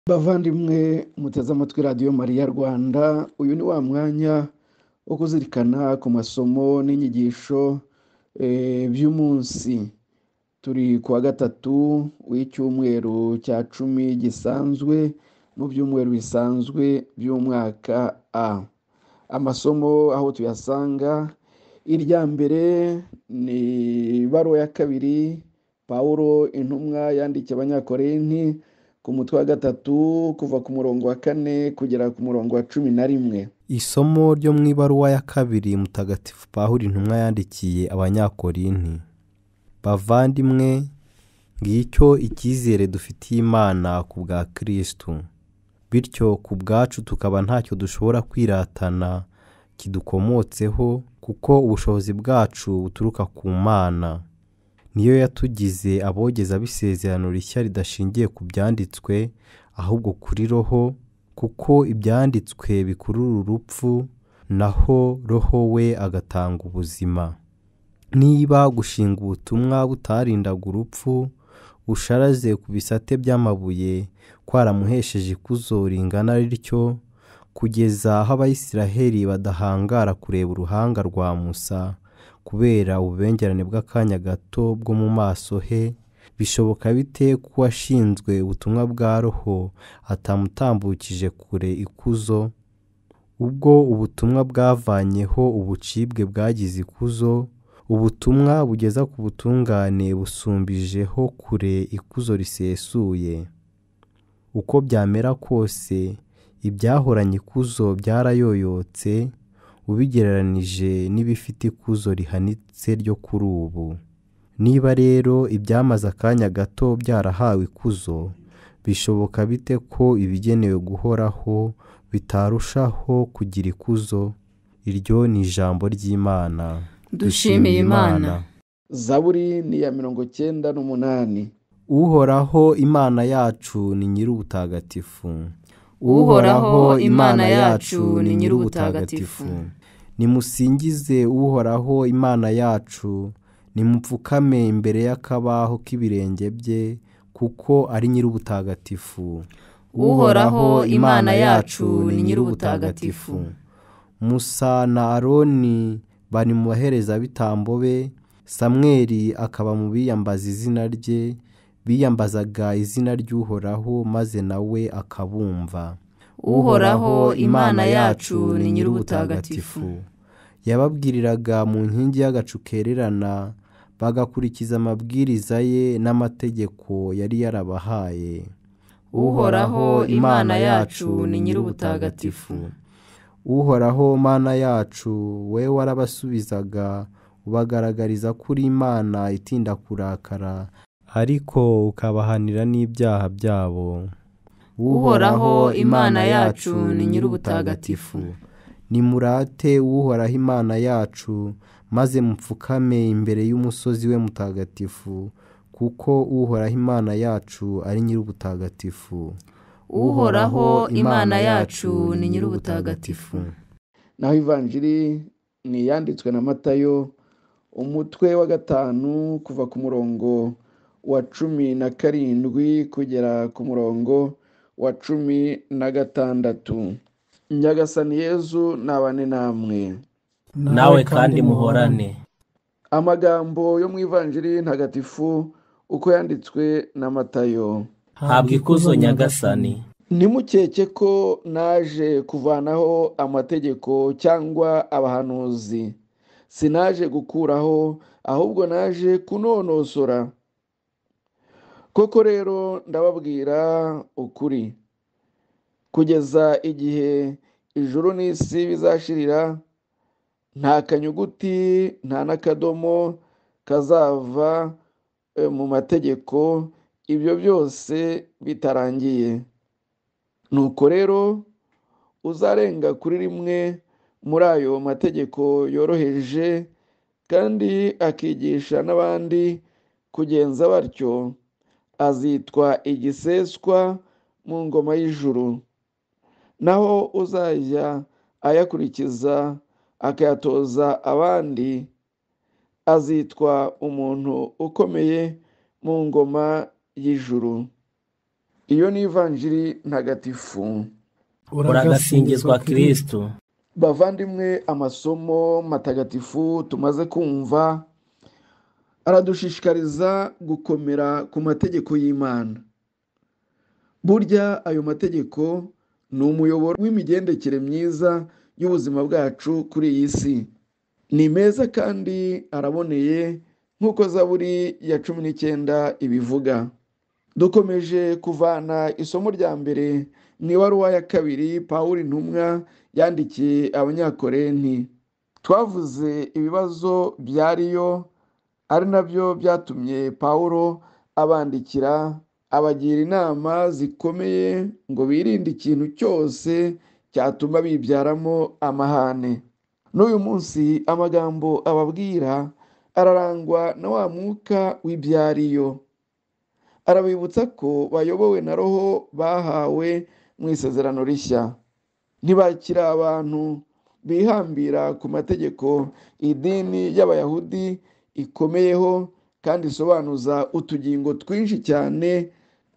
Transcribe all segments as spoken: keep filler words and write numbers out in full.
Bavandimwe muteze amatwi radiyo Mariya Rwanda, uyu ni wa mwanya wo kuzirikana ku masomo n'inyigisho eh, by'umunsi. Turi kuwa gatatu w'icyumweru cya cumi gisanzwe mu byumweru bisanzwe by'umwaka A. Amasomo aho tuyasanga, irya mbere ni ibaruwa ya kabiri Pawulo intumwa yandikiye Abanyakorinti ku mutwe wa gatatu kuva ku murongo wa kane kugera ku murongo wa cumi na rimwe. Isomo ryo mu ibaruwa ya kabiri mutagatifu Pawulo intumwa yandikiye Abanyakorinti. Bavandimwe, ngicyo icyizere dufitiye Imana ku bwa Kristo, bityo ku bwacu tukaba ntacyo dushobora kwiratana kidukomotseho, kuko ubushobozi bwacu buturuka ku Mana. Niyo yatugize abogeza b'isezerano rishya ridashingiye ku byanditswe, ahubwo kuri roho, kuko ibyanditswe bikurura urupfu, naho roho we agatanga ubuzima. Niba gushinga ubutumwa butarindaga urupfu, busharaze ku bisate by'amabuye kwaramuhesheje ikuzo ringana rityo, kugeza aho Abayisiraheli badahangara kureba uruhanga rwa Musa kubera ububengerane bw'akanya gato bwo mu maso he, bishoboka bite ko uwashinzwe ubutumwa bwa roho atamutambukije kure ikuzo? Ubwo ubutumwa bwavanyeho ubucibwe bwagize ikuzo, ubutumwa bugeza ku butungane busumbijeho kure ikuzo risesuye. Uko byamera kose, ibyahoranye ikuzo byarayoyotse, ubigereranije n'ibifite ikuzo rihanitse ryo kuri ubu. Niba rero ibyamaze akanya gato byarahawe ikuzo, bishoboka bite ko ibigenewe guhoraho bitarushaho kugira ikuzo? Iryo ni ijambo ry'Imana. Dushimiye Imana. Zaburi ni ya mirongo cyenda n'umunani. Uhoraho Imana yacu ni nyir'ubutagatifu. Uhoraho Imana yacu ni nyir'ubutagatifu. Nimusingize Uhoraho Imana yacu, nimupfukame imbere y'akabaho k'ibirenge bye, kuko ari nyir'ubutagatifu. Uhoraho Imana yacu ni nyir'ubutagatifu. Musa na Aroni bari mu baherezabitambo be, Samweli akaba mu biyambaza izina rye, biyambazaga izina ry'Uhoraho maze nawe akabumva. Uhoraho Imana yacu ni nyir'ubutagatifu. Yababwiriraga mu nkingi y'agacu kererana, bagakurikiza amabwiriza ye n'amategeko yari yarabahaye. Uhoraho Imana yacu ni nyir'ubutagatifu. Uhoraho Mana yacu, we warabasubizaga ubagaragariza kuri Imana itinda kurakara, ariko ukabahanira n'ibyaha byabo. Uhoraho Imana yacu ni nyir'ubutagatifu. Nimurate Uhoraho Imana yacu, maze mupfukame imbere y'umusozi we mutagatifu, kuko Uhoraho Imana yacu ari nyir'ubutagatifu. Uhoraho Imana yacu ni nyir'ubutagatifu. Naho ivanjiri ni yanditswe na Matayo, umutwe wa gatanu kuva ku murongo wa cumi na karindwi kugera ku murongo wa cumi na gatandatu. Nyagasani Yezu nabane namwe. Nawe kandi muhorane. Amagambo yo mu ivanjiri ntagatifu uko yanditswe na Matayo. Habwa ikuzo Nyagasani. Nimukeke ko naje kuvanaho amategeko cyangwa abahanuzi. Sinaje gukuraho, ahubwo naje kunonosora. Koko rero ndababwira ukuri, kugeza igihe ijuru n'isi bizashirira, nta kanyuguti nta n'akadomo kazava mu mategeko, ibyo byose bitarangiye. Nuko rero uzarenga kuri rimwe muri ayo mategeko yoroheje kandi akigisha n'abandi kugenza batyo, azitwa igiseswa mu ngoma y'ijuru. Naho uzajya ayakurikiza akayatoza abandi, azitwa umuntu ukomeye mu ngoma y'ijuru. Iyo ni ivanjiri ntagatifu. uragasingizwa Kristo. Bavandimwe, amasomo matagatifu tumaze kumva aradushishikariza gukomera ku mategeko y'Imana. Burya ayo mategeko ni umuyoboro w'imigendekere myiza y'ubuzima bwacu kuri iyi si. Ni meza kandi araboneye nk'uko Zaburi ya cumi n'icyenda ibivuga. Dukomeje kuvana isomo rya mbere mu ibaruwa ya kabiri Pawulo intumwa yandikiye Abanyakorenti. Twavuze ibibazo byariyo, ari nabyo byatumye Pawulo abandikira, abagira inama zikomeye ngo birinde ikintu cyose cyatuma bibyaramo amahane. N'uyu munsi amagambo ababwira ararangwa na wa mwuka w'ibyariyo. Arabibutsa ko bayobowe na Roho bahawe mu isezerano rishya. Ntibakira abantu bihambira ku mategeko idini y'Abayahudi ikomeyeho kandi isobanuza utugingo twinshi cyane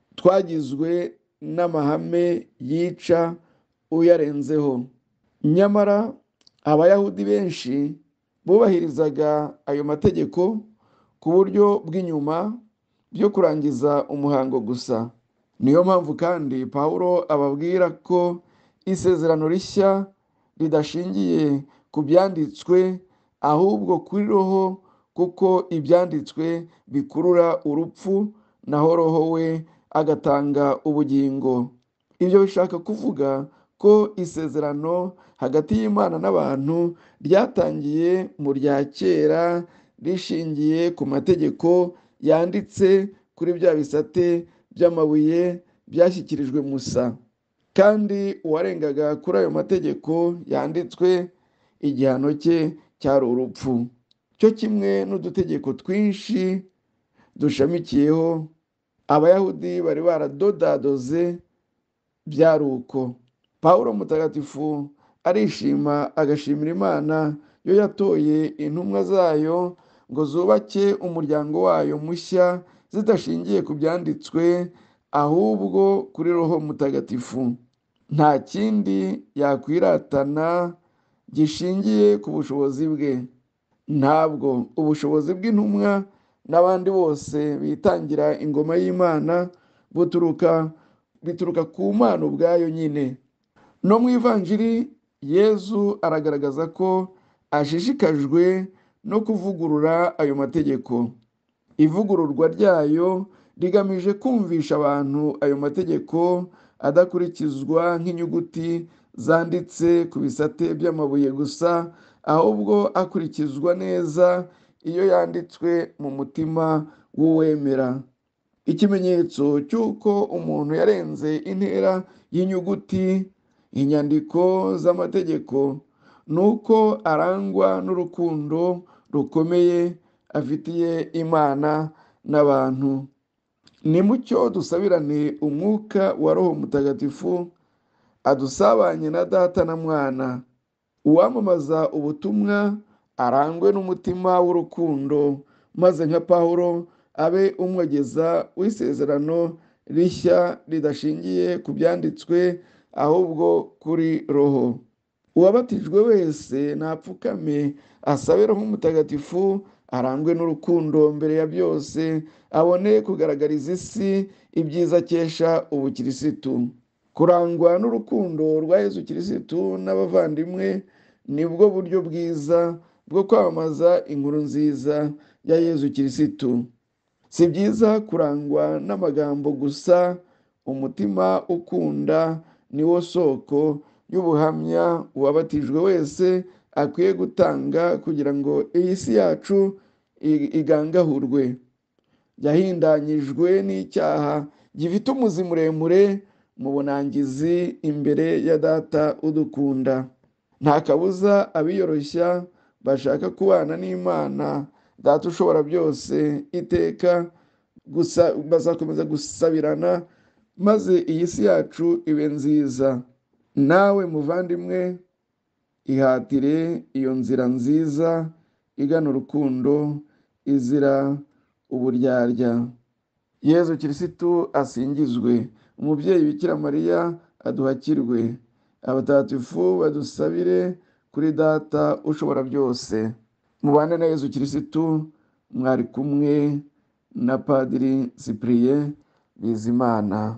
twagizwe n'amahame yica uyarenzeho. Nyamara Abayahudi benshi bubahirizaga ayo mategeko ku buryo bw'inyuma byo kurangiza umuhango gusa. Niyo mpamvu kandi Pawulo ababwira ko isezerano rishya ridashingiye ku byanditswe ahubwo kuri Roho, kuko ibyanditswe bikurura urupfu naho Roho we agatanga ubugingo. Ibyo bishaka kuvuga ko isezerano hagati y'Imana n'abantu ryatangiye mu rya kera rishingiye ku mategeko yanditse kuri bya bisate by'amabuye byashyikirijwe Musa, kandi uwarengaga kuri ayo mategeko yanditswe igihano cye cyari urupfu. Cyo kimwe n'udutegeko twinshi dushamikiyeho Abayahudi bari baradodadoze byari uko. Pawulo mutagatifu arishima agashimira Imana yo yatoye intumwa zayo ngo zubake umuryango wayo mushya zidashingiye ku byanditswe ahubwo kuri Roho mutagatifu. Nta kindi yakwiratana gishingiye ku bushobozi bwe. Ntabwo ubushobozi bw'intumwa n'abandi bose bitangira ingoma y'Imana buturuka bituruka ku Mana ubwayo nyine. No mu ivanjiri Yezu aragaragaza ko ashishikajwe no kuvugurura ayo mategeko. Ivugururwa ryayo rigamije kumvisha abantu ayo mategeko adakurikizwa nk'inyuguti zanditse ku bisate by'amabuye gusa, ahubwo akurikizwa neza iyo yanditswe mu mutima w'uwemera. Ikimenyetso cy'uko umuntu yarenze intera y'inyuguti, inyandiko z'amategeko, ni uko arangwa n'urukundo rukomeye afitiye Imana n'abantu. Ni mucyo dusabirane umwuka wa Roho mutagatifu adusabanye na Data na Mwana. Uwamamaza ubutumwa arangwe n'umutima w'urukundo, maze nka Pawulo abe umwogeza w'isezerano rishya ridashingiye ku byanditswe ahubwo kuri Roho. Uwabatijwe wese napfukame asabe Roho mutagatifu arangwe n'urukundo mbere ya byose, abone kugaragariza isi ibyiza akesha ubukirisitu. Kurangwa n'urukundo rwa Yezu Kirisitu n'abavandimwe nibwo buryo bwiza bwo kwamamaza inkuru nziza ya Yezu Kirisitu. Si byiza kurangwa n'amagambo gusa. Umutima ukunda niwo soko y'ubuhamya uwabatijwe wese akwiye gutanga kugira ngo iyi si yacu igangahurwe. Yahindanyijwe n'icyaha gifite umuzi muremure mu bunangizi imbere ya Data udukunda. Nta kabuza abiyoroshya bashaka kubana n'Imana Data ushobora byose iteka gusa bazakomeza gusabirana maze iyi si yacu ibe nziza. Nawe muvandimwe, ihatire iyo nzira nziza igana urukundo izira uburyarya. Yezu Kirisitu asingizwe. umubyeyi bikira mariya aduhakirwe, abatagatifu badusabire kuri data ushobora byose. Mubane na Yezu Kirisitu, mwari kumwe na Padiri Cyprien Bizimana.